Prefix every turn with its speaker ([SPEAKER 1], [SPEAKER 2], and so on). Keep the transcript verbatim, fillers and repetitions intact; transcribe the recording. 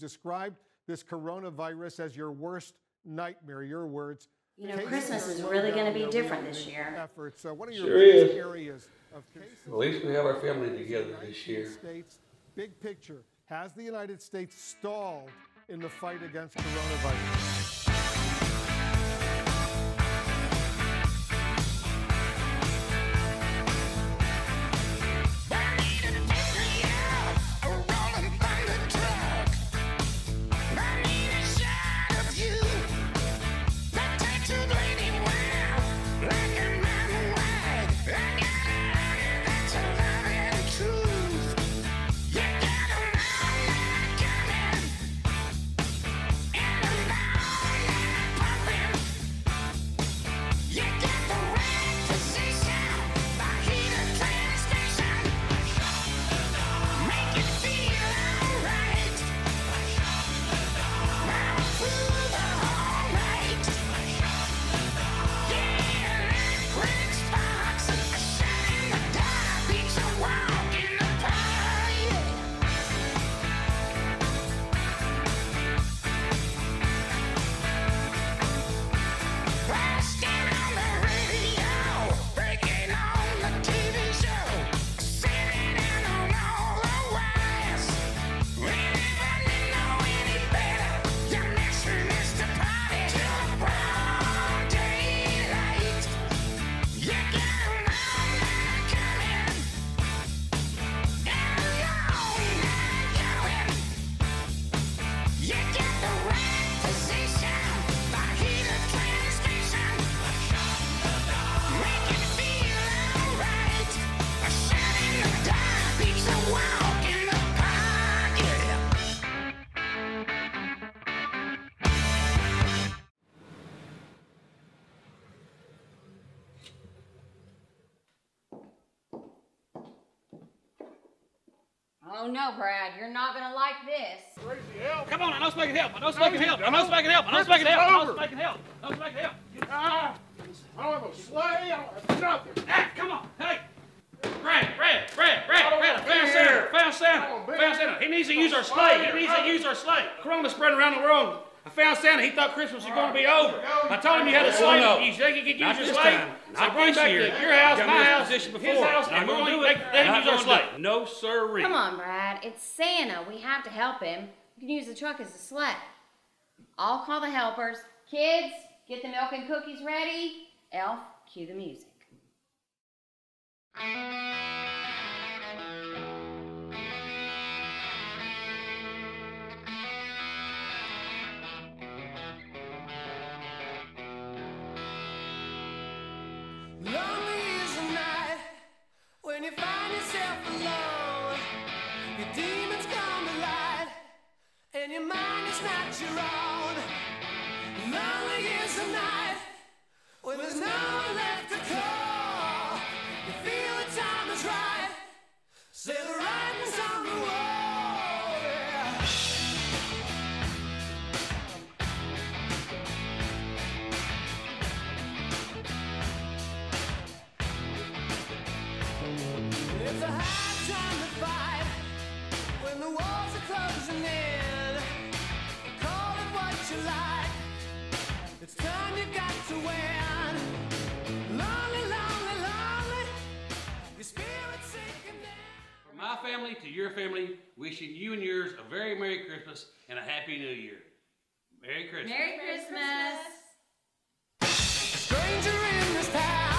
[SPEAKER 1] described this coronavirus as your worst nightmare, your words.
[SPEAKER 2] You know, Christmas is really going to be different this year.
[SPEAKER 1] Efforts. So what are your
[SPEAKER 3] Sure is.
[SPEAKER 1] areas of cases?
[SPEAKER 3] At least we have our family together this year.
[SPEAKER 1] States, big picture, has the United States stalled in the fight against coronavirus?
[SPEAKER 2] Oh no, Brad, you're not gonna like this.
[SPEAKER 4] Crazy help.
[SPEAKER 5] Come on, I know somebody can help. I know somebody can help. I know somebody can help. I know somebody can help. I know somebody can help. I know somebody can help.
[SPEAKER 4] Ah, I don't have a sleigh. I don't have nothing.
[SPEAKER 5] Ah, come on. Hey. Brad, Brad, Brad, Brad,
[SPEAKER 4] I don't
[SPEAKER 5] Brad,
[SPEAKER 4] wanna
[SPEAKER 5] found
[SPEAKER 4] be
[SPEAKER 5] Santa,
[SPEAKER 4] here.
[SPEAKER 5] found Santa,
[SPEAKER 4] I don't wanna be
[SPEAKER 5] found
[SPEAKER 4] here.
[SPEAKER 5] Santa. He needs to use our
[SPEAKER 4] Don't
[SPEAKER 5] sleigh.
[SPEAKER 4] slay
[SPEAKER 5] He
[SPEAKER 4] here.
[SPEAKER 5] needs to use our sleigh. Corona's spreading around the world. I found Santa. He thought Christmas was going to be over. I told him you had a sleigh.
[SPEAKER 3] no.
[SPEAKER 5] You think you could use
[SPEAKER 3] Not
[SPEAKER 5] your
[SPEAKER 3] this
[SPEAKER 5] sleigh?
[SPEAKER 3] time.
[SPEAKER 5] So
[SPEAKER 3] Not
[SPEAKER 5] bring
[SPEAKER 3] this
[SPEAKER 5] back
[SPEAKER 3] year.
[SPEAKER 5] to your house,
[SPEAKER 3] Got
[SPEAKER 5] my
[SPEAKER 3] me in this
[SPEAKER 5] house,
[SPEAKER 3] position
[SPEAKER 5] his
[SPEAKER 3] before.
[SPEAKER 5] house,
[SPEAKER 3] Not
[SPEAKER 5] and we're
[SPEAKER 3] gonna
[SPEAKER 5] going
[SPEAKER 3] do
[SPEAKER 5] to
[SPEAKER 3] it.
[SPEAKER 5] make them
[SPEAKER 3] Not
[SPEAKER 5] use our
[SPEAKER 3] gonna
[SPEAKER 5] sleigh.
[SPEAKER 3] do it. No sirree.
[SPEAKER 2] Come on, Brad, it's Santa. We have to help him. You can use the truck as a sled. I'll call the helpers. Kids, get the milk and cookies ready. Elf, cue the music.
[SPEAKER 6] Lonely is the night when you find yourself alone. Your demons come to light, and your mind is not your own. Lonely is the night when there's no one left to call. You feel the time is right, say the writing's on the wall. Yeah. It's a hard time to fight when the walls are closing in. Call it what you like, it's time you got to win. Lonely, lonely, lonely, your spirit's sinking down.
[SPEAKER 5] From my family to your family, wishing you and yours a very Merry Christmas and a Happy New Year. Merry Christmas.
[SPEAKER 2] Merry Christmas.
[SPEAKER 6] Stranger in this town.